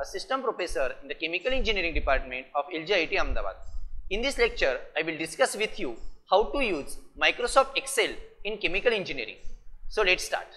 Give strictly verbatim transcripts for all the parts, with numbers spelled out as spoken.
Assistant Professor in the Chemical Engineering Department of L G I T Ahmedabad. In this lecture, I will discuss with you how to use Microsoft Excel in chemical engineering. So let's start.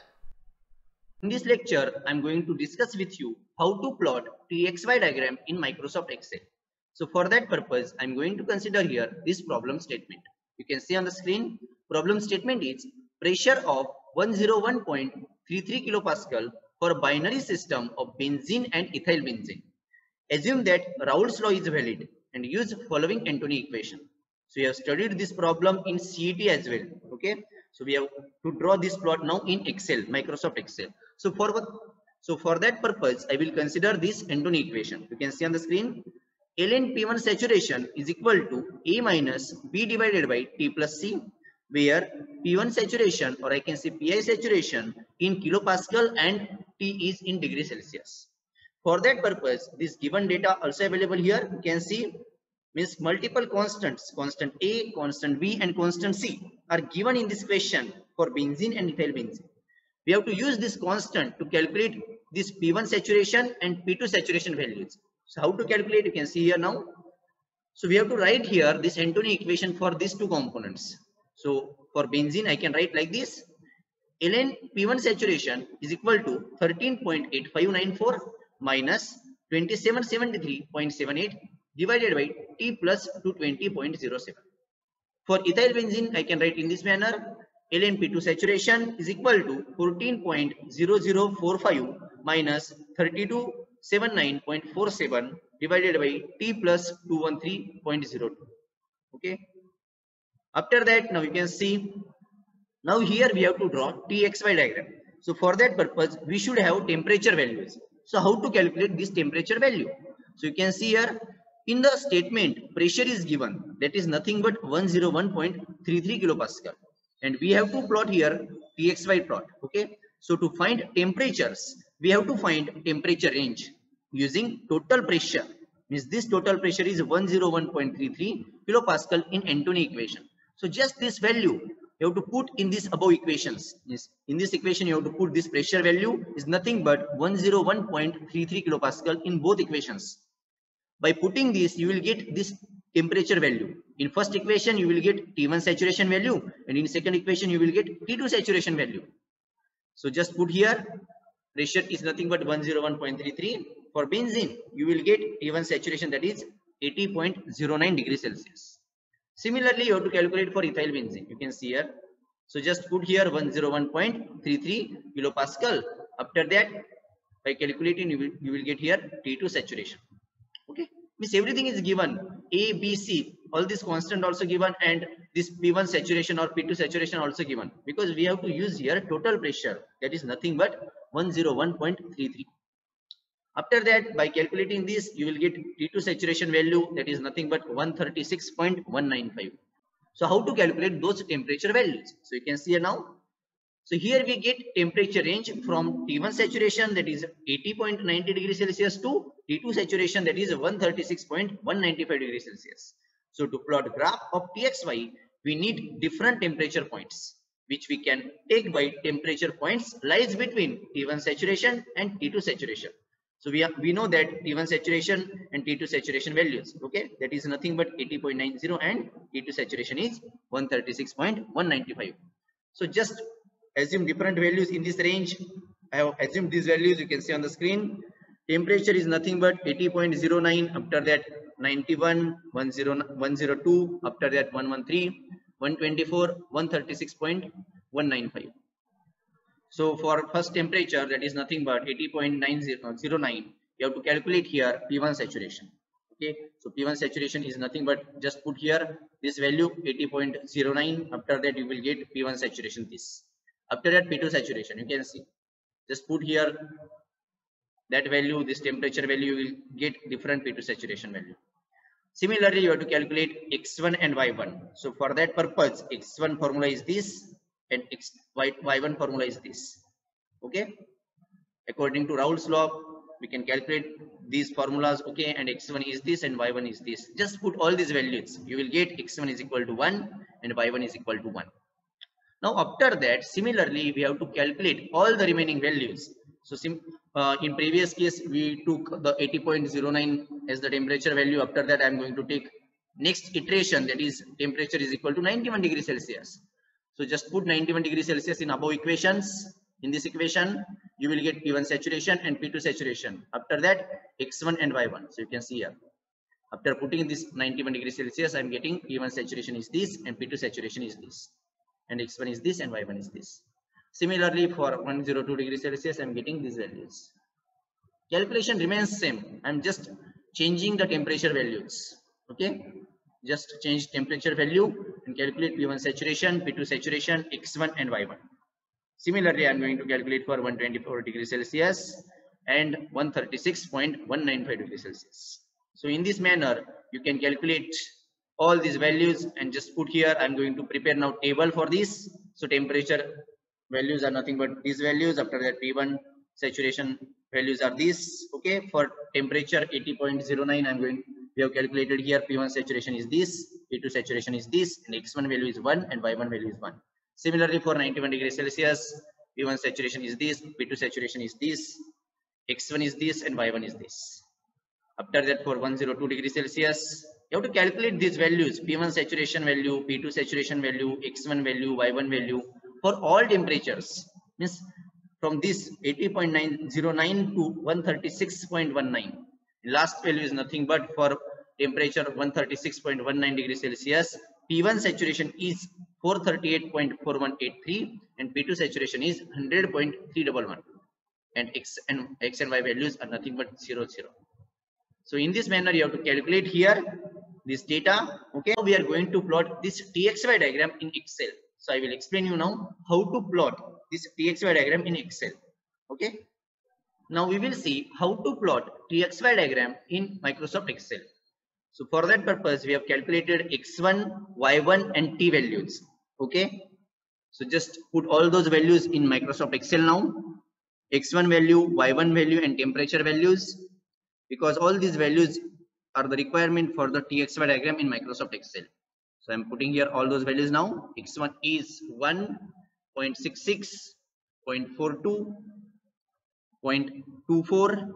In this lecture, I am going to discuss with you how to plot T X Y diagram in Microsoft Excel. So for that purpose, I am going to consider here this problem statement. You can see on the screen, problem statement is pressure of one hundred one point three three kilopascal for a binary system of benzene and ethyl benzene. Assume that Raoult's law is valid and use following Antoine equation. So we have studied this problem in C E T as well. Okay. So we have to draw this plot now in Excel, Microsoft Excel. So for what? So for that purpose, I will consider this Antoine equation. You can see on the screen, ln P one saturation is equal to A minus B divided by T plus C, where P one saturation, or I can say P I saturation, in kilopascal and T is in degree Celsius. For that purpose, this given data also available here. You can see means multiple constants, constant A, constant B and constant C are given in this question for benzene and ethyl benzene. We have to use this constant to calculate this P one saturation and P two saturation values. So how to calculate? You can see here now. So we have to write here this Antoine equation for these two components. So for benzene, I can write like this: ln P one saturation is equal to thirteen point eight five nine four minus twenty-seven seventy-three point seven eight divided by T plus two twenty point zero seven. For ethyl benzene, I can write in this manner: ln P two saturation is equal to fourteen point zero zero four five minus thirty-two seventy-nine point four seven divided by T plus two thirteen point zero two. Okay. After that, now you can see, now here we have to draw T X Y diagram. So for that purpose, we should have temperature values. So how to calculate this temperature value? So you can see here in the statement, pressure is given, that is nothing but one hundred one point three three kilopascal, and we have to plot here T X Y plot. Okay. So to find temperatures, we have to find temperature range using total pressure. Means this total pressure is one hundred one point three three kilopascal in Antoine equation. So just this value you have to put in this above equations. Yes. In this equation, you have to put this pressure value is nothing but one hundred one point three three kilopascal in both equations. By putting this, you will get this temperature value. In first equation, you will get T one saturation value, and in second equation, you will get T two saturation value. So just put here, pressure is nothing but one hundred one point three three. For benzene, you will get T one saturation, that is eighty point zero nine degrees Celsius. Similarly, you have to calculate for ethyl benzene. You can see here. So just put here one hundred one point three three kilopascal. After that, by calculating, you will, you will get here T two saturation. Okay. Means everything is given. A, B, C. All this constant also given, and this P one saturation or P two saturation also given. Because we have to use here total pressure. That is nothing but one hundred one point three three. After that, by calculating this, you will get T two saturation value, that is nothing but one thirty-six point one nine five. So how to calculate those temperature values? So you can see here now. So here we get temperature range from T one saturation, that is eighty point nine zero degrees Celsius, to T two saturation, that is one thirty-six point one nine five degrees Celsius. So to plot graph of T X Y, we need different temperature points, which we can take by temperature points lies between T one saturation and T two saturation. So we have, we know that T one saturation and T two saturation values. Okay, that is nothing but eighty point nine zero, and T two saturation is one thirty-six point one nine five. So just assume different values in this range. I have assumed these values. You can see on the screen. Temperature is nothing but eighty point zero nine. After that, ninety-one, one oh two. After that, one thirteen, one twenty-four, one thirty-six point one nine five. So for first temperature, that is nothing but eighty point nine zero nine. You have to calculate here P one saturation. Okay. So P one saturation is nothing but just put here this value eighty point zero nine. After that, you will get P one saturation this. After that, P two saturation, you can see. Just put here that value, this temperature value, you will get different P two saturation value. Similarly, you have to calculate X one and Y one. So for that purpose, X one formula is this, and X, Y, Y1 formula is this. Okay. According to Raoult's law, we can calculate these formulas. Okay. And X one is this and Y one is this. Just put all these values. You will get X one is equal to one and Y one is equal to one. Now after that, similarly, we have to calculate all the remaining values. So sim, uh, in previous case we took the eighty point zero nine as the temperature value. After that I am going to take next iteration, that is temperature is equal to ninety-one degrees Celsius. So just put ninety-one degrees Celsius in above equations. In this equation you will get P one saturation and P two saturation. After that X one and Y one. So you can see here, after putting this ninety-one degrees Celsius I am getting P one saturation is this and P two saturation is this, and X one is this and Y one is this. Similarly for one hundred two degrees Celsius I am getting these values. Calculation remains same. I am just changing the temperature values. Okay, just change temperature value and calculate P one saturation, P two saturation, X one and Y one. Similarly I am going to calculate for one hundred twenty-four degrees Celsius and one hundred thirty-six point one nine five degrees Celsius. So in this manner you can calculate all these values and just put here. I am going to prepare now table for this. So temperature values are nothing but these values. After that P one saturation values are these. Okay, for temperature eighty point zero nine I am going, we have calculated here P one saturation is this, P two saturation is this, and X one value is one and Y one value is one. Similarly for ninety-one degrees Celsius P one saturation is this, P two saturation is this, X one is this and Y one is this. After that for one hundred two degrees Celsius you have to calculate these values, P one saturation value, P two saturation value, X one value, Y one value for all temperatures. Means from this eighty point nine zero nine to one hundred thirty-six point one nine. Last value is nothing but for temperature one hundred thirty-six point one nine degrees Celsius. P one saturation is four hundred thirty-eight point four one eight three and P two saturation is one hundred point three one one, and X and X and Y values are nothing but zero zero. So in this manner you have to calculate here this data. Okay, now we are going to plot this T X Y diagram in Excel. So I will explain you now how to plot this T X Y diagram in Excel. Okay, now we will see how to plot T X Y diagram in Microsoft Excel. So for that purpose we have calculated X one, Y one and T values. Okay, so just put all those values in Microsoft Excel now. X one value, Y one value and temperature values, because all these values are the requirement for the T X Y diagram in Microsoft Excel. So I am putting here all those values now. X one is one point six six, zero point four two, zero point two four, zero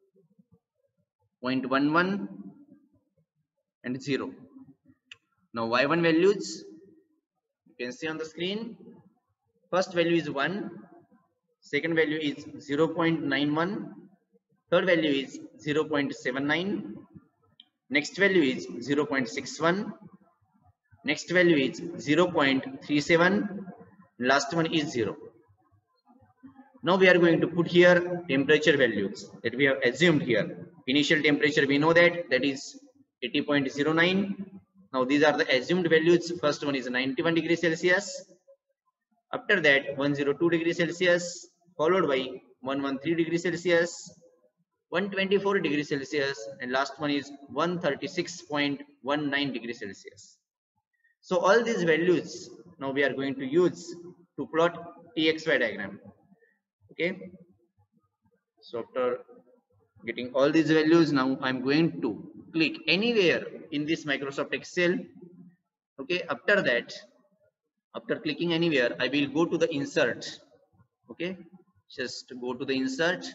point one one and zero. Now Y one values you can see on the screen. First value is one, second value is zero point nine one, third value is zero point seven nine, next value is zero point six one, next value is zero point three seven, last one is zero. Now we are going to put here temperature values that we have assumed here. Initial temperature we know that that is eighty point zero nine. Now these are the assumed values. First one is ninety-one degrees Celsius. After that one hundred two degrees Celsius, followed by one hundred thirteen degrees Celsius, one hundred twenty-four degrees Celsius, and last one is one hundred thirty-six point one nine degrees Celsius. So all these values now we are going to use to plot T X Y diagram. Okay, so after getting all these values, now I'm going to click anywhere in this Microsoft Excel. Okay, after that, after clicking anywhere, I will go to the insert. Okay, just go to the insert.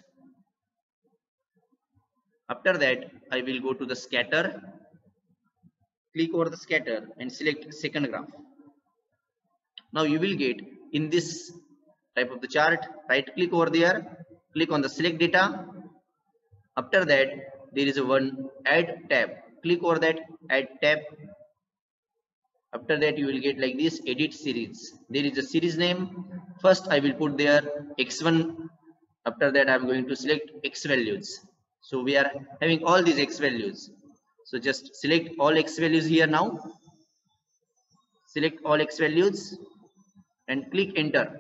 After that, I will go to the scatter. Click over the scatter and select second graph. Now you will get in this type of the chart, right click over there, click on the select data. After that there is a one add tab, click over that add tab. After that you will get like this edit series. There is a series name. First I will put there X one. After that I am going to select X values. So we are having all these X values. So just select all X values here now. Select all X values and click enter.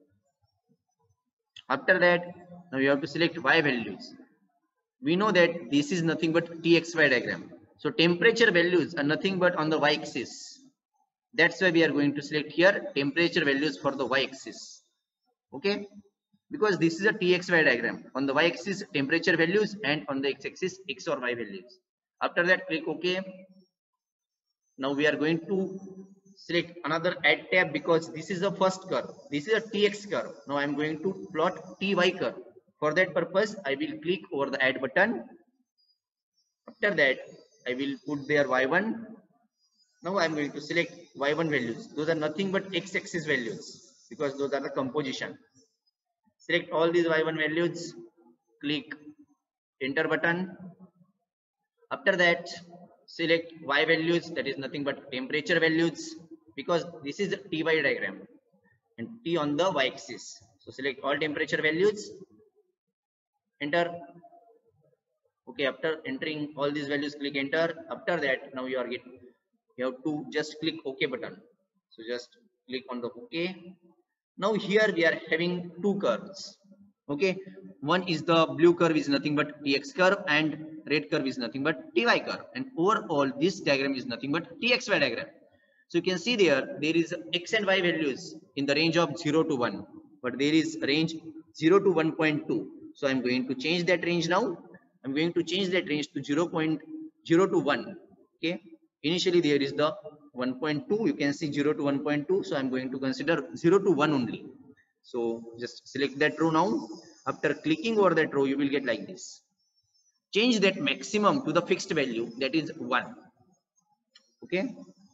After that now you have to select Y values. We know that this is nothing but T X Y diagram. So temperature values are nothing but on the Y axis. That's why we are going to select here temperature values for the Y axis. Okay, because this is a T X Y diagram. On the Y axis temperature values and on the X axis X or Y values. After that click OK. Now we are going to select another add tab because this is the first curve. This is a T X curve. Now I am going to plot T Y curve. For that purpose, I will click over the add button. After that, I will put there Y one. Now I am going to select Y one values. Those are nothing but x-axis values because those are the composition. Select all these Y one values, click enter button. After that, select Y values, that is nothing but temperature values because this is a T Y diagram and T on the Y axis. So select all temperature values, enter. Okay, after entering all these values, click enter. After that, now you are getting, you have to just click OK button. So just click on the OK. Now here we are having two curves. Okay, one is the blue curve is nothing but T X curve and red curve is nothing but T Y curve, and overall this diagram is nothing but T X Y diagram. So you can see there, there is X and Y values in the range of zero to one, but there is range zero to one point two. So I'm going to change that range now. I'm going to change that range to zero point zero to one. Okay, initially there is the one point two, you can see zero to one point two. So I'm going to consider zero to one only. So just select that row now. After clicking over that row, you will get like this. Change that maximum to the fixed value, that is one. Okay.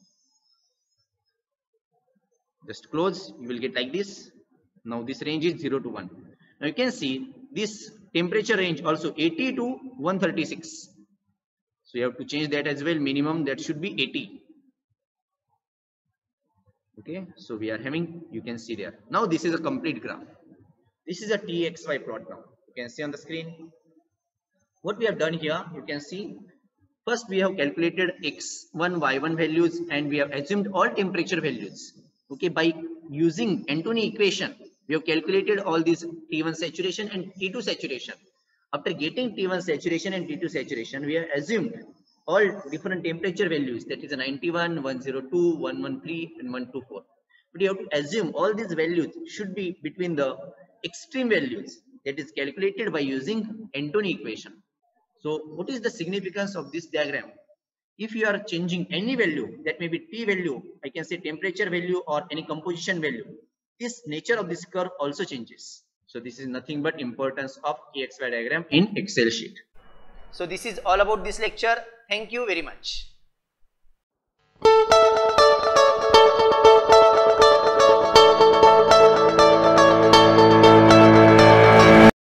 Just close, you will get like this. Now this range is zero to one. Now you can see this temperature range also eighty to one thirty-six. So you have to change that as well. Minimum that should be eighty. Okay, so we are having, you can see there. Now this is a complete graph. This is a T X Y plot now. You can see on the screen. What we have done here, you can see, first we have calculated X one, Y one values and we have assumed all temperature values. Okay, by using Antony equation, we have calculated all these T one saturation and T two saturation. After getting T one saturation and T two saturation, we have assumed all different temperature values, that is a ninety-one, one oh two, one thirteen and one twenty-four. But you have to assume all these values should be between the extreme values, that is calculated by using Antony equation. So what is the significance of this diagram? If you are changing any value, that may be T value, I can say temperature value or any composition value, this nature of this curve also changes. So this is nothing but importance of T X Y diagram in Excel sheet. So this is all about this lecture. Thank you very much.